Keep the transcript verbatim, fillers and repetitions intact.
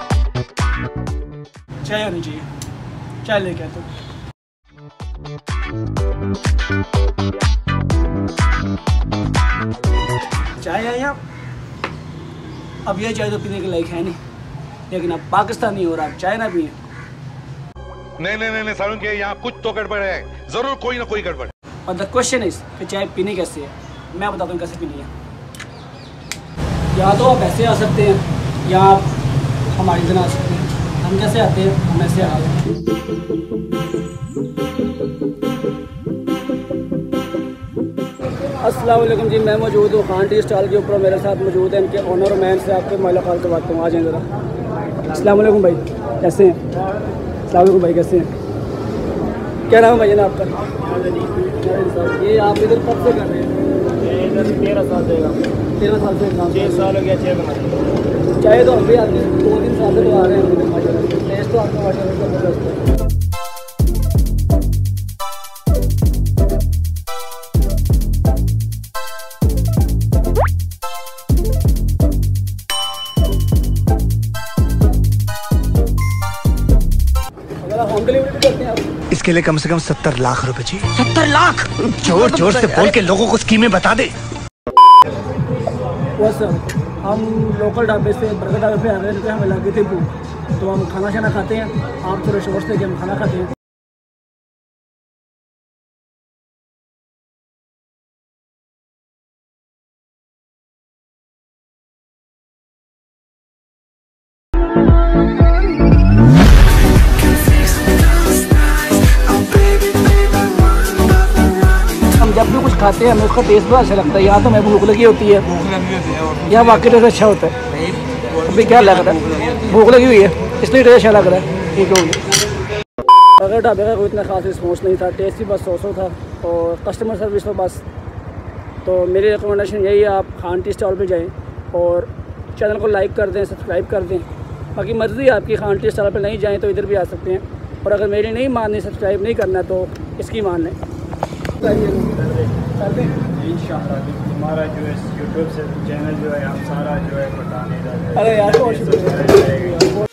चाय होनी चाहिए, चाय लेके आते। चाय है यहाँ। अब ये चाय तो पीने के लायक है नहीं, लेकिन अब पाकिस्तानी हो रहा, आप चाय ना पिए। नहीं नहीं नहीं सारुण के यहाँ कुछ तो गड़बड़ है, जरूर कोई ना कोई गड़बड़। और द क्वेश्चन इज कि चाय पीनी कैसे है, मैं बताता हूँ कैसे पीनी है। या तो आप ऐसे आ सकते हैं या आप हमारी तरह आ सकते हैं। हम कैसे आते हैं, हम ऐसे आ सकते हैं। अस्सलाम वालेकुम जी, मैं मौजूद हूँ खान टी स्टॉल के ऊपर। मेरे साथ मौजूद हैं इनके ऑनर मैन से आपको मुलाकात करवाता हूँ। आ जाएँ ज़रा। अस्सलाम वालेकुम भाई, कैसे हैं? अस्सलाम वालेकुम भाई, कैसे हैं? क्या नाम है भाई ना आपका? ये आप इधर कब से कर रहे हैं? इधर तेरह साल से काम। तेरह साल से काम। छः साल हो गया चाय बना। चाय तो हम भी आते हैं, दो तीन साल से तो आ रहे हैं। टेस्ट तो आपका माशाल्लाह ज़बरदस्त है। होम डिलीवरी भी करते हैं आप? इसके लिए कम से कम सत्तर लाख रुपए चाहिए। सत्तर लाख? जोर जोर से बोल के लोगों को स्कीमें बता दे। वो सर, हम लोकल ढाबे से बर्गर ढाबे पे आ गए थे, हमें लगी थी भूख, तो हम खाना शाना खाते हैं। आप थोड़े शोर से हम खाना खाते हैं। जब भी कुछ खाते हैं हमें उसका टेस्ट बहुत अच्छा लगता है। यहाँ तो हमें भूख लगी होती है, यहाँ वाकई टेस्ट अच्छा होता है। अभी क्या लग रहा है, भूख लगी हुई है इसलिए टेस्ट अच्छा लग रहा है। ठीक हो गया। अगर ढाबे का कोई इतना खास रिस्पॉन्स नहीं था, टेस्ट ही बस सौ सौ था और कस्टमर सर्विस तो बस। तो मेरी रिकमेंडेशन यही है, आप खान टी स्टॉल पर जाएँ और चैनल को लाइक कर दें, सब्सक्राइब कर दें। बाकी मर्ज़ी है आपकी, खान टी स्टॉल पर नहीं जाएँ तो इधर भी आ सकते हैं। और अगर मेरी नहीं माननी, सब्सक्राइब नहीं करना तो इसकी मान लें। इंशाअल्लाह हमारा जो है यूट्यूब से चैनल जो है हम सारा जो है बताने। अरे यार बहुत शुक्रिया।